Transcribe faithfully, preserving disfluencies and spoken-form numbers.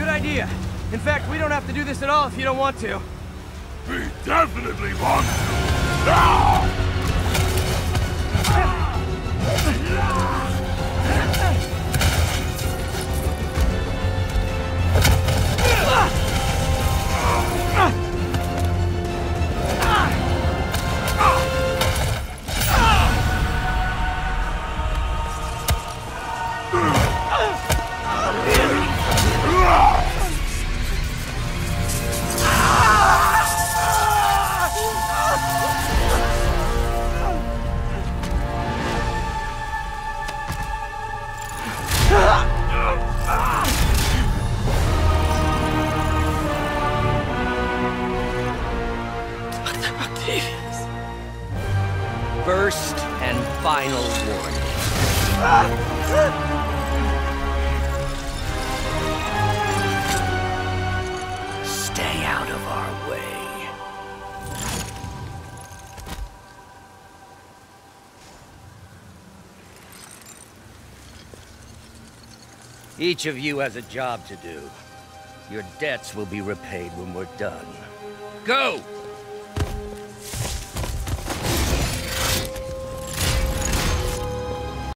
good idea. In fact, we don't have to do this at all if you don't want to. We definitely want to. Ah! First and final warning. Stay out of our way. Each of you has a job to do. Your debts will be repaid when we're done. Go!